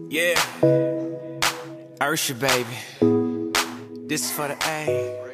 Yeah, Ursha, baby. This is for the A.